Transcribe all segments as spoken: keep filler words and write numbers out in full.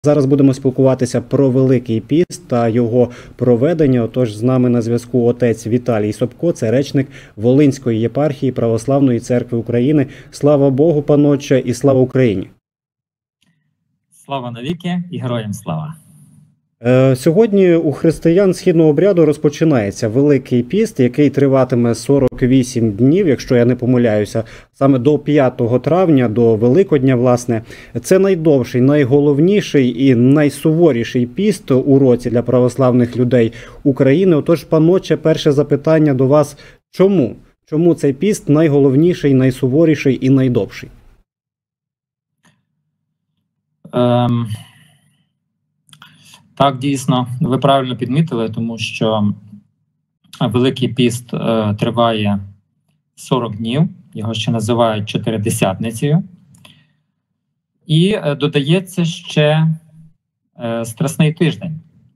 Зараз будемо спілкуватися про Великий піст та його проведення. Отож, з нами на зв'язку отець Віталій Собко, це речник Волинської єпархії Православної церкви України. Слава Богу, панотче, і слава Україні! Слава навіки і героям слава! Сьогодні у християн східного обряду розпочинається Великий піст, який триватиме сорок вісім днів, якщо я не помиляюся, саме до п'ятого травня, до Великодня, власне. Це найдовший, найголовніший і найсуворіший піст у році для православних людей України. Отож, панотче, перше запитання до вас – чому? Чому цей піст найголовніший, найсуворіший і найдовший? Um... Так, дійсно, ви правильно підмітили, тому що Великий піст е, триває сорок днів, його ще називають Чотиридесятницею. І е, додається ще е, Страсний тиждень.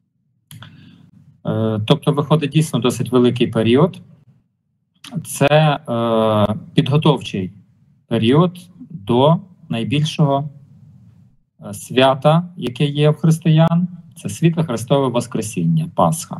Е, тобто виходить дійсно досить великий період. Це е, підготовчий період до найбільшого е, свята, яке є в християн. Це світле Христове Воскресіння, Пасха.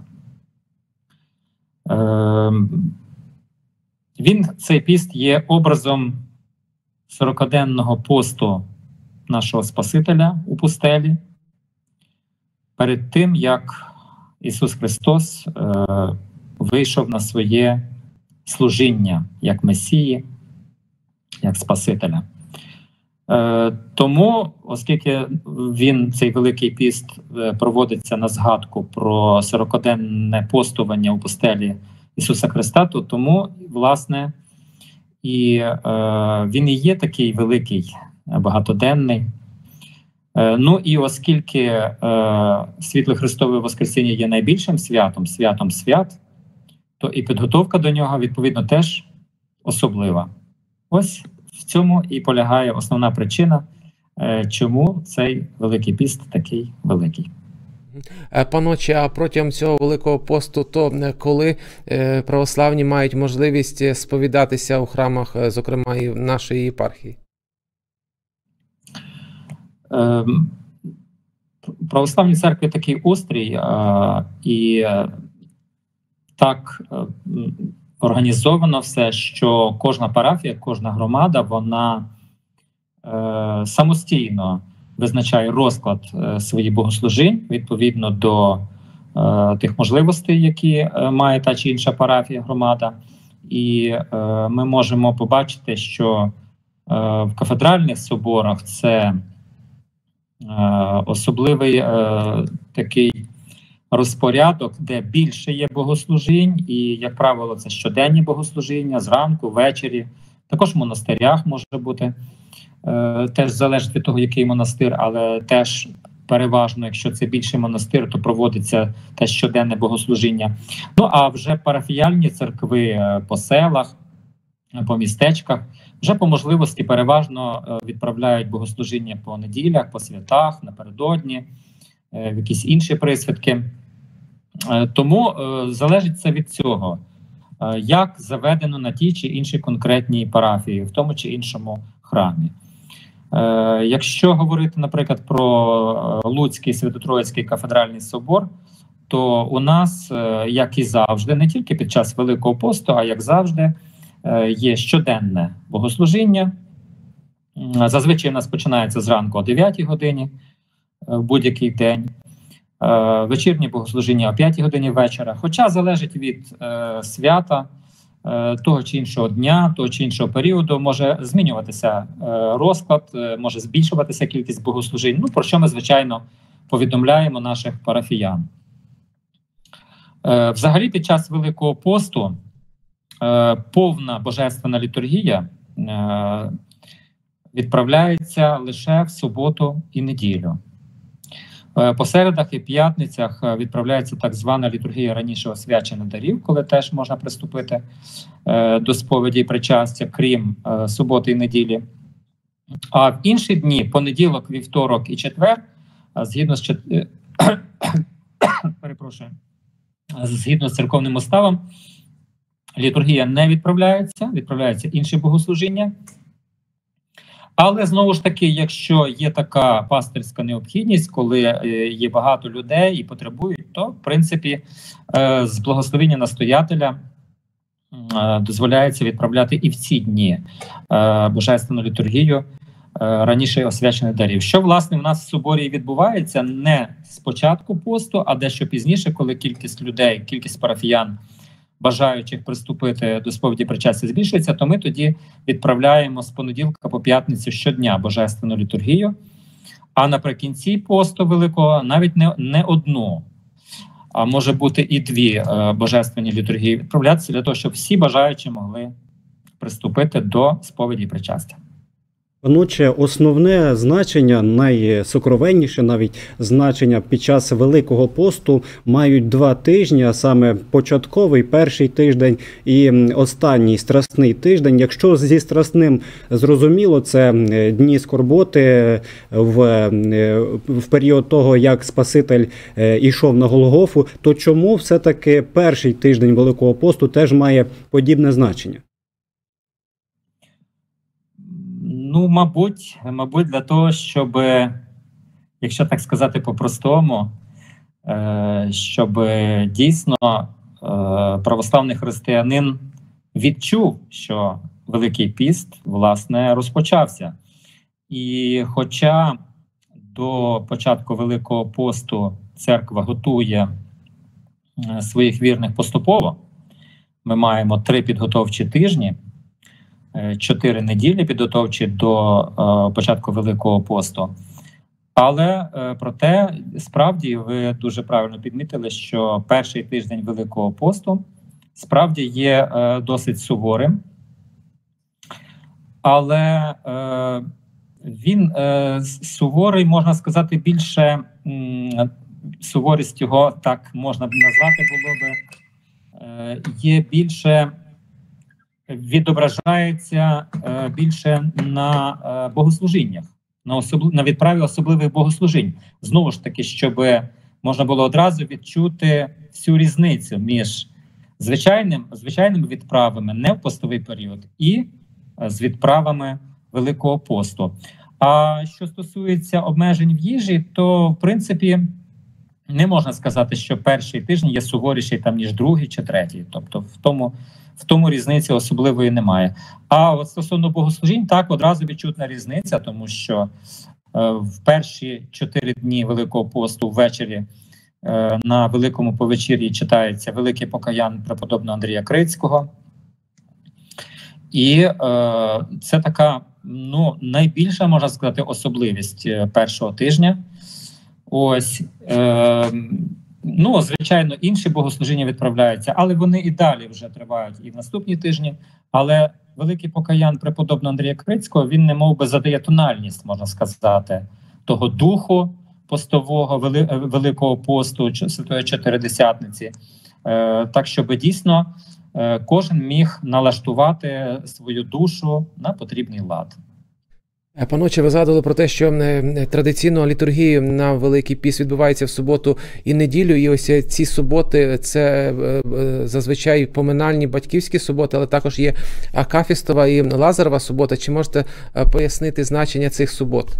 Е, він, цей піст, є образом сорокаденного посту нашого Спасителя у пустелі. Перед тим, як Ісус Христос е, вийшов на своє служіння як Месії, як Спасителя. Е, тому, оскільки він, цей Великий піст, проводиться на згадку про сорокаденне постування у пустелі Ісуса Христа, то тому, власне, і е, він і є такий великий, багатоденний. Е, ну і оскільки е, світле Христове Воскресіння є найбільшим святом, святом свят, то і підготовка до нього, відповідно, теж особлива. Ось в цьому і полягає основна причина, чому цей Великий піст такий великий. Панотче, а протягом цього Великого посту, то коли православні мають можливість сповідатися у храмах, зокрема і в нашої єпархії? Православні церкви такий устрій, і так організовано все, що кожна парафія, кожна громада, вона е, самостійно визначає розклад е, своїх богослужінь відповідно до е, тих можливостей, які е, має та чи інша парафія, громада. І е, ми можемо побачити, що е, в кафедральних соборах це е, особливий е, такий розпорядок, де більше є богослужінь, і, як правило, це щоденні богослужіння, зранку, ввечері. Також в монастирях може бути. Е, теж залежить від того, який монастир, але теж переважно, якщо це більший монастир, то проводиться те щоденне богослужіння. Ну, а вже парафіяльні церкви по селах, по містечках, вже по можливості переважно відправляють богослужіння по неділях, по святах, напередодні, в якісь інші присвятки. Тому е, залежить це від цього, е, як заведено на тій чи іншій конкретній парафії, в тому чи іншому храмі. Е, якщо говорити, наприклад, про Луцький Свято-Троїцький кафедральний собор, то у нас, е, як і завжди, не тільки під час Великого посту, а як завжди, е, є щоденне богослужіння. Зазвичай у нас починається зранку о дев'ятій годині, в будь-який день. Вечірнє богослужіння о п'ятій годині вечора. Хоча залежить від е, свята, е, того чи іншого дня, того чи іншого періоду, може змінюватися е, розклад, е, може збільшуватися кількість богослужінь, ну, про що ми, звичайно, повідомляємо наших парафіян. Е, взагалі, під час Великого посту е, повна божественна літургія е, відправляється лише в суботу і неділю. По середах і п'ятницях відправляється так звана літургія раніше освячених дарів, коли теж можна приступити е, до сповіді і причастя, крім е, суботи і неділі. А в інші дні, понеділок, вівторок і четвер, згідно з чет... перепрошую, згідно з церковним уставом, літургія не відправляється, відправляються інші богослужіння. Але знову ж таки, якщо є така пастирська необхідність, коли є багато людей і потребують, то в принципі з благословення настоятеля дозволяється відправляти і в ці дні божественну літургію раніше освячених дарів. Що, власне, в нас в соборі відбувається не з початку посту, а дещо пізніше, коли кількість людей, кількість парафіян, бажаючих приступити до сповіді причастя збільшується, то ми тоді відправляємо з понеділка по п'ятницю щодня божественну літургію, а наприкінці посту великого навіть не, не одну, а може бути і дві е, божественні літургії відправлятися для того, щоб всі бажаючі могли приступити до сповіді причастя. Паноче, основне значення, найсокровенніше навіть значення під час Великого посту мають два тижні, а саме початковий, перший тиждень і останній страсний тиждень. Якщо зі страсним зрозуміло, це дні скорботи в, в період того, як Спаситель ішов на Голгофу, то чому все-таки перший тиждень Великого посту теж має подібне значення? Ну, мабуть, мабуть, для того, щоб, якщо так сказати по-простому, щоб дійсно православний християнин відчув, що Великий піст, власне, розпочався. І хоча до початку Великого посту церква готує своїх вірних поступово, ми маємо три підготовчі тижні, чотири неділі підготовчі до е, початку Великого посту. Але е, проте, справді, ви дуже правильно підмітили, що перший тиждень Великого посту справді є е, досить суворим. Але е, він е, суворий, можна сказати, більше м, суворість його, так можна б назвати, було би, е, є більше відображається е, більше на е, богослужіннях, на, особ... на відправі особливих богослужінь. Знову ж таки, щоб можна було одразу відчути всю різницю між звичайним, звичайними відправами не в постовий період і е, з відправами Великого посту. А що стосується обмежень в їжі, то, в принципі, не можна сказати, що перший тиждень є суворіший, там, ніж другий чи третій. Тобто в тому В тому різниці особливої немає. А от стосовно богослужінь, так, одразу відчутна різниця, тому що е, в перші чотири дні Великого посту ввечері е, на Великому повечір'ї читається Великий покаян преподобного Андрія Крицького. І е, це така, ну, найбільша, можна сказати, особливість першого тижня. Ось, е, ну, звичайно, інші богослужіння відправляються, але вони і далі вже тривають і в наступні тижні. Але Великий покаян преподобного Андрія Крицького, він немов би задає тональність, можна сказати, того духу постового вели, Великого посту, Святої Чотиридесятниці. Е, так, щоб дійсно е, кожен міг налаштувати свою душу на потрібний лад. Паноче, ви згадували про те, що традиційно літургія на Великий піст відбувається в суботу і неділю, і ось ці суботи – це зазвичай поминальні батьківські суботи, але також є Акафістова і Лазарова субота. Чи можете пояснити значення цих субот?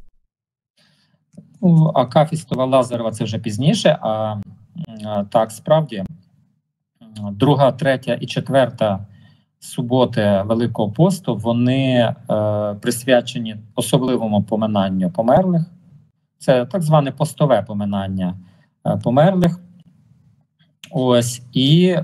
Ну, Акафістова, Лазарова – це вже пізніше, а так, справді, друга, третя і четверта суботи Великого посту, вони е, присвячені особливому поминанню померлих. Це так зване постове поминання е, померлих. Ось, і, е,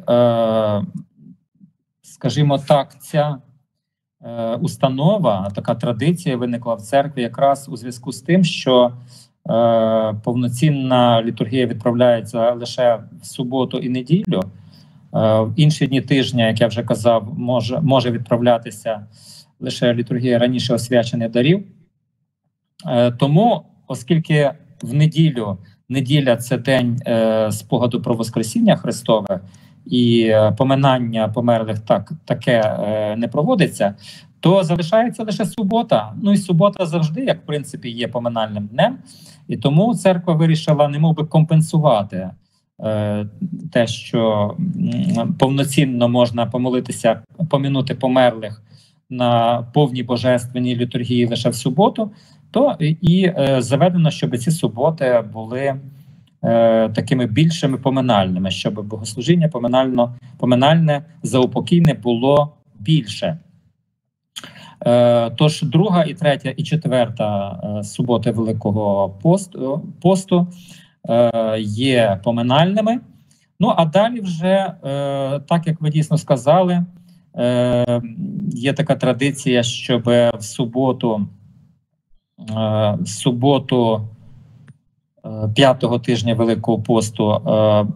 скажімо так, ця е, установа, така традиція виникла в церкві якраз у зв'язку з тим, що е, повноцінна літургія відправляється лише в суботу і неділю. В інші дні тижня, як я вже казав, може, може відправлятися лише літургія раніше освячених дарів. Тому, оскільки в неділю, неділя – це день е, спогаду про Воскресіння Христове, і поминання померлих так, таке е, не проводиться, то залишається лише субота. Ну і субота завжди, як в принципі, є поминальним днем. І тому церква вирішила немов би компенсувати те, що повноцінно можна помолитися, помінути померлих на повній божественній літургії лише в суботу, то і е, заведено, щоб ці суботи були е, такими більшими поминальними, щоб богослужіння поминально, поминальне, заупокійне було більше. Е, тож друга, і третя, і четверта е, суботи Великого посту, посту е, є поминальними. Ну, а далі вже, е, так як ви дійсно сказали, е, є така традиція, щоб в суботу, е, в суботу е, п'ятого тижня Великого посту е,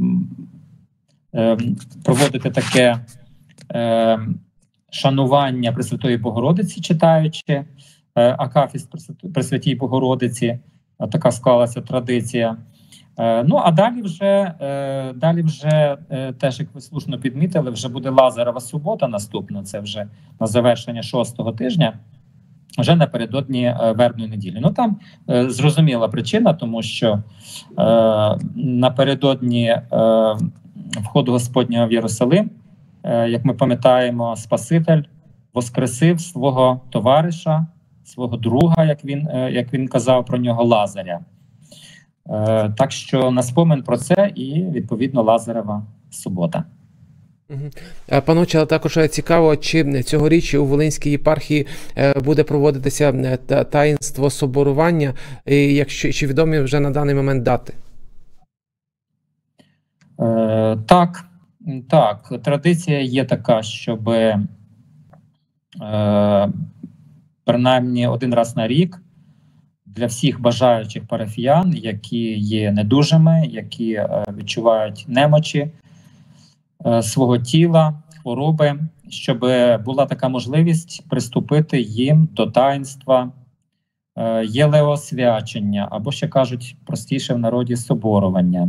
е, проводити таке е, шанування Пресвятої Богородиці, читаючи е, акафіст Пресвятій Богородиці. Е, така склалася традиція. Ну, а далі вже, далі вже теж, як ви слушно підмітили, вже буде Лазарова субота наступна, це вже на завершення шостого тижня, вже напередодні Вербної неділі. Ну, там зрозуміла причина, тому що напередодні входу Господнього в Єрусалим, як ми пам'ятаємо, Спаситель воскресив свого товариша, свого друга, як він, як він казав про нього, Лазаря. Так що на спомин про це і, відповідно, Лазарова субота. Пане отче, але також цікаво, чи цьогоріч у Волинській єпархії буде проводитися таїнство соборування, і якщо, чи відомі вже на даний момент дати? Е, так, так, традиція є така, щоб е, принаймні один раз на рік для всіх бажаючих парафіян, які є недужими, які е, відчувають немочі е, свого тіла, хвороби, щоб була така можливість приступити їм до таїнства е, єлеосвячення, або ще кажуть простіше в народі соборування.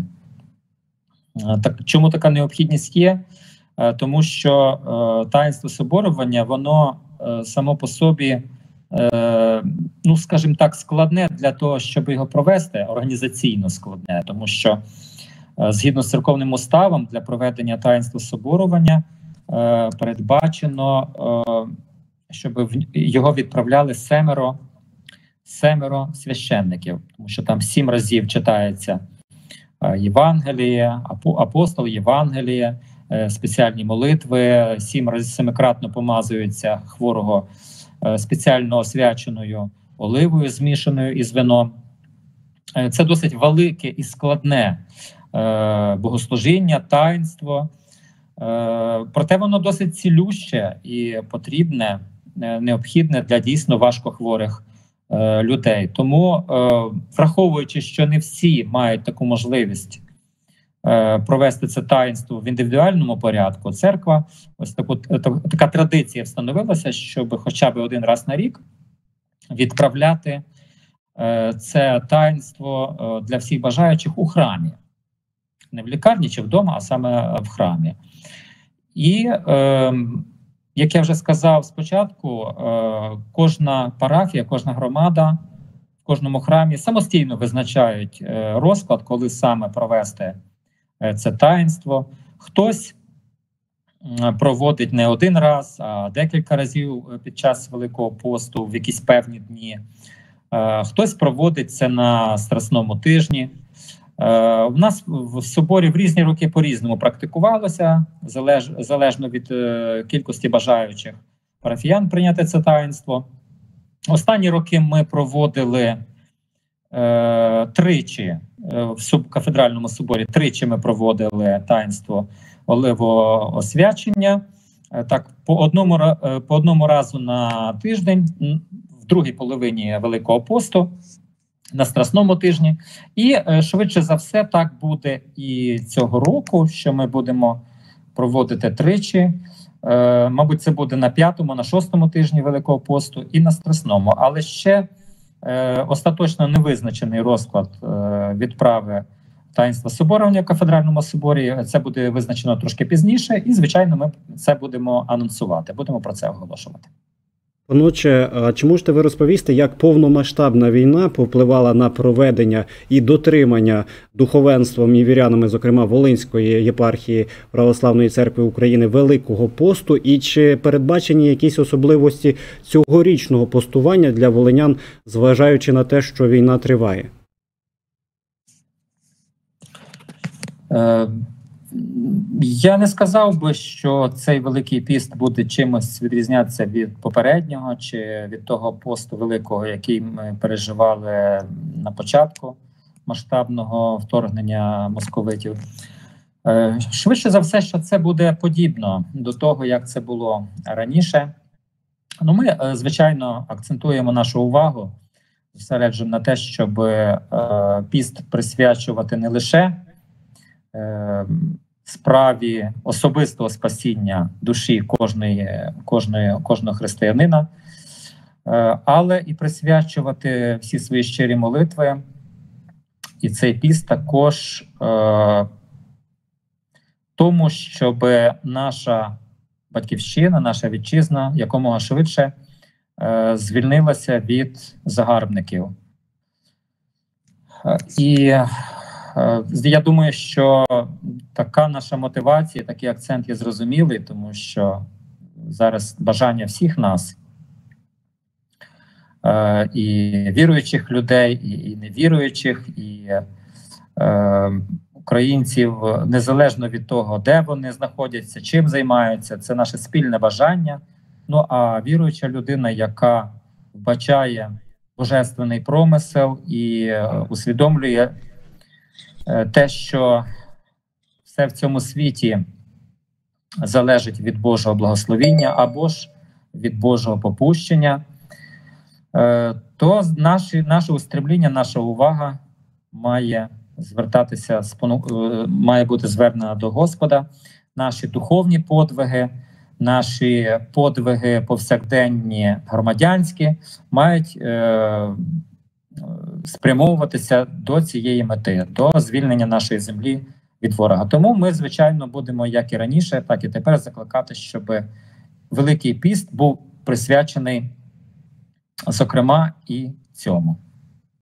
Е, так, чому така необхідність є? Е, тому що е, таїнство соборування, воно е, само по собі, Е, ну, скажімо так, складне для того, щоб його провести, організаційно складне, тому що е, згідно з церковним уставом для проведення таїнства соборування е, передбачено, е, щоб в його відправляли семеро, семеро священників, тому що там сім разів читається е, Євангеліє, апостол Євангеліє, е, спеціальні молитви, сім разів семикратно помазуються хворого спеціально освяченою оливою, змішаною із вином. Це досить велике і складне е, богослужіння, таїнство. Е, проте воно досить цілюще і потрібне, е, необхідне для дійсно важкохворих е, людей. Тому, е, враховуючи, що не всі мають таку можливість провести це таїнство в індивідуальному порядку, церква, ось таку, така традиція встановилася, щоб хоча б один раз на рік відправляти це таїнство для всіх бажаючих у храмі. Не в лікарні чи вдома, а саме в храмі. І, як я вже сказав спочатку, кожна парафія, кожна громада в кожному храмі самостійно визначають розклад, коли саме провести це таїнство. Хтось проводить не один раз, а декілька разів під час Великого посту в якісь певні дні. Хтось проводить це на Страсному тижні. У нас в соборі в різні роки по-різному практикувалося, залеж, залежно від кількості бажаючих парафіян прийняти це таїнство. Останні роки ми проводили е, тричі в кафедральному соборі, тричі ми проводили таїнство оливового освячення. Так, по одному, по одному разу на тиждень, в другій половині Великого посту, на Страсному тижні. І швидше за все так буде і цього року, що ми будемо проводити тричі. Мабуть, це буде на п'ятому, на шостому тижні Великого посту і на Страсному. Але ще остаточно не визначений розклад відправи таїнства соборування в кафедральному соборі. Це буде визначено трошки пізніше, і, звичайно, ми це будемо анонсувати, будемо про це оголошувати. Паноче, а чи можете ви розповісти, як повномасштабна війна повпливала на проведення і дотримання духовенством і вірянами, зокрема Волинської єпархії Православної церкви України, Великого посту, і чи передбачені якісь особливості цьогорічного постування для волинян, зважаючи на те, що війна триває? Е, Я не сказав би, що цей Великий піст буде чимось відрізнятися від попереднього чи від того посту великого, який ми переживали на початку масштабного вторгнення московитів. Швидше за все, що це буде подібно до того, як це було раніше. Ну, ми, звичайно, акцентуємо нашу увагу, зосереджуємо на те, щоб піст присвячувати не лише справі особистого спасіння душі кожної, кожної, кожного християнина, але і присвячувати всі свої щирі молитви. І цей піст також е, тому, щоб наша батьківщина, наша вітчизна якомога швидше е, звільнилася від загарбників. Е, і я думаю, що така наша мотивація, такий акцент є зрозумілий, тому що зараз бажання всіх нас, і віруючих людей, і невіруючих, і українців, незалежно від того, де вони знаходяться, чим займаються, це наше спільне бажання. Ну а віруюча людина, яка вбачає божественний промисел і усвідомлює те, що все в цьому світі залежить від Божого благословіння або ж від Божого попущення, то наші, наше устремління, наша увага має звертатися, має бути звернена до Господа. Наші духовні подвиги, наші подвиги повсякденні громадянські мають е, спрямовуватися до цієї мети, до звільнення нашої землі від ворога. Тому ми, звичайно, будемо, як і раніше, так і тепер закликати, щоб Великий піст був присвячений, зокрема, і цьому.